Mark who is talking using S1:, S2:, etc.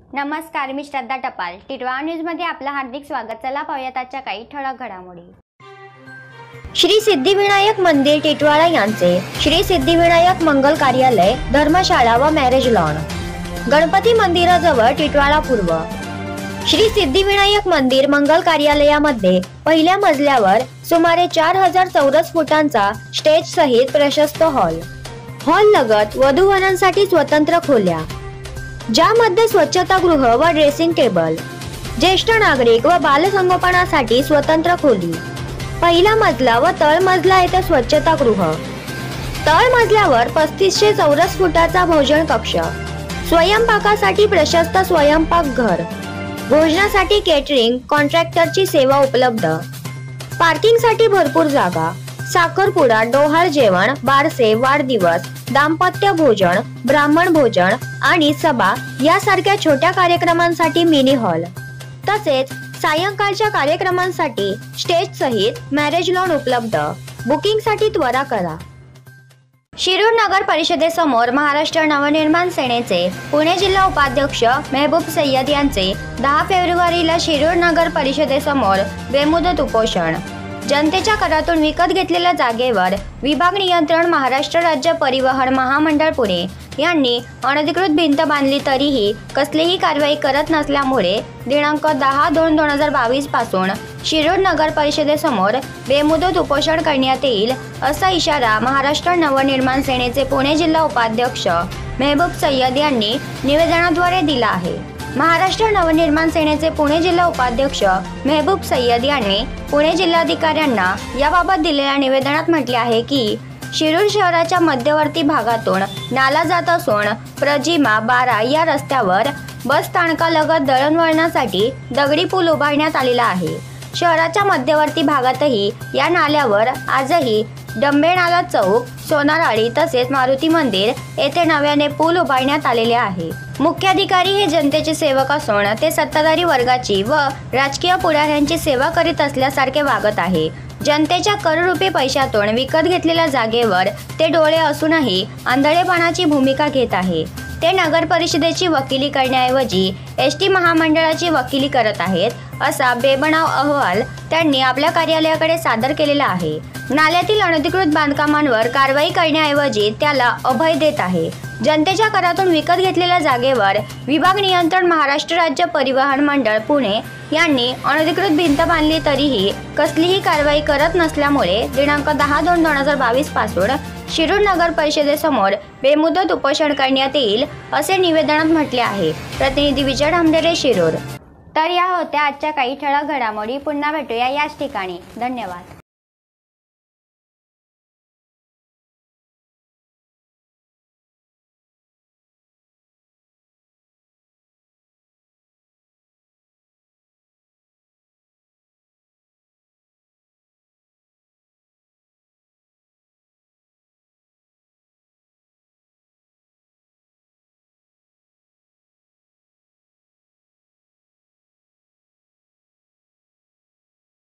S1: नमस्कार, मी श्रद्धा टपाल. टिटवाळा न्यूज मध्ये आपलं हार्दिक स्वागत. चला पाहूयात आजच्या काही ठळक घडामोडी.
S2: श्री सिद्धिविनायक मंदिर टिटवाळा यांचे श्री सिद्धिविनायक मंगल कार्यालय, धर्मशाळा व मॅरेज लॉन, गणपती मंदिराजवळ टिटवाळा पूर्व. श्री सिद्धिविनायक मंदिर मंगल कार्यालयामध्ये पहिल्या मजल्यावर सुमारे 4000 चौरस फुटांचा स्टेज सहित प्रशस्त हॉल लगत वधूवरांसाठी स्वतंत्र खोल्या, ज्यामध्ये स्वच्छतागृह व ड्रेसिंग टेबल, ज्येष्ठ नागरिक व बालसंगोपनासाठी स्वतंत्र खोली, पहिला मजला व तळमजला येथे स्वच्छतागृह, तळमजल्यावर 3500 चौरस फुटाचा भोजन कक्ष, स्वयंपाकासाठी प्रशस्त स्वयंपाक घर, भोजनासाठी केटरिंग कॉन्ट्रॅक्टरची सेवा उपलब्ध, पार्किंगसाठी भरपूर जागा, साखरपुडा, डोहाळ जेवण, बारसे, वाढदिवस, दाम्पत्य भोजन, ब्राह्मण भोजन आणि सभा यासारख्या छोट्या कार्यक्रमांसाठी मिनी हॉल, तसेच सायंकाळच्या कार्यक्रमांसाठी स्टेज सहित मॅरेज लॉन उपलब्ध. बुकिंगसाठी त्वरा करा. शिरूर नगर परिषदेसमोर महाराष्ट्र नवनिर्माण सेनेचे पुणे जिल्हा उपाध्यक्ष मेहबूब सय्यद यांचे 10 फेब्रुवारीला शिरूर नगर परिषदेसमोर बेमुदत उपोषण. जनतेच्या करातून विकत घेतलेल्या जागेवर विभाग नियंत्रण महाराष्ट्र राज्य परिवहन महामंडळ पुणे यांनी अनधिकृत भिंत बांधली तरीही कसलीही कारवाई करत नसल्यामुळे दिनांक 10/2/2022 पासून शिरूर नगर परिषदेसमोर बेमुदत उपोषण करण्यात येईल, असा इशारा महाराष्ट्र नवनिर्माण सेनेचे पुणे जिल्हा उपाध्यक्ष मेहबूब सय्यद यांनी निवेदनाद्वारे दिला आहे. महाराष्ट्र नवनिर्माण सेनेचे पुणे जिल्हा उपाध्यक्ष मेहबूब सय्यद यांनी पुणे जिल्हाधिकाऱ्यांना याबाबत दिलेल्या निवेदनात म्हटले आहे की शिरूर शहराच्या मध्यवर्ती भागातून नाला जात असून प्रजिमा 12 या रस्त्यावर बस स्थानकालगत दळणवळणासाठी दगडी पूल उभारण्यात आलेला आहे. शहराच्या मध्यवर्ती भागातही या नाल्यावर आजही डंबेनाला चौक, सोनाराळी तसेच मारुती मंदिर येथे नव्याने पूल उभारण्यात आलेले आहे. मुख्याधिकारी हे जनतेचे सेवक असून ते सत्ताधारी वर्गाची व राजकीय पुढाऱ्यांची सेवा करीत असल्यासारखे वागत आहे. जनतेच्या कररूपी पैशातून विकत घेतलेल्या जागेवर ते डोळे असूनही आंधळेपणाची भूमिका घेत आहे. ते नगर परिषदेची वकिली करण्याऐवजी एसटी महामंडळाची वकिली करत आहेत, असा बेबनाव अहवाल त्यांनी आपल्या कार्यालयाकडे सादर केलेला आहे. नाल्यातील अनधिकृत बांधकामांवर कारवाई करण्याऐवजी त्याला अभय देत आहे. जनतेच्या करातून विकत घेतलेल्या जागेवर विभाग नियंत्रण महाराष्ट्र राज्य परिवहन मंडळ पुणे यांनी अनधिकृत भिंत बांधली तरीही कसलीही कारवाई करत नसल्यामुळे दिनांक 10/2/2022 पासून शिरूर नगर परिषदेसमोर बेमुदत उपोषण करण्यात येईल, असे निवेदनात म्हटले आहे. प्रतिनिधी विजय ढामडेरे, शिरूर.
S1: तर या होत्या आजच्या काही ठळक घडामोडी. पुन्हा भेटूया याच ठिकाणी. धन्यवाद.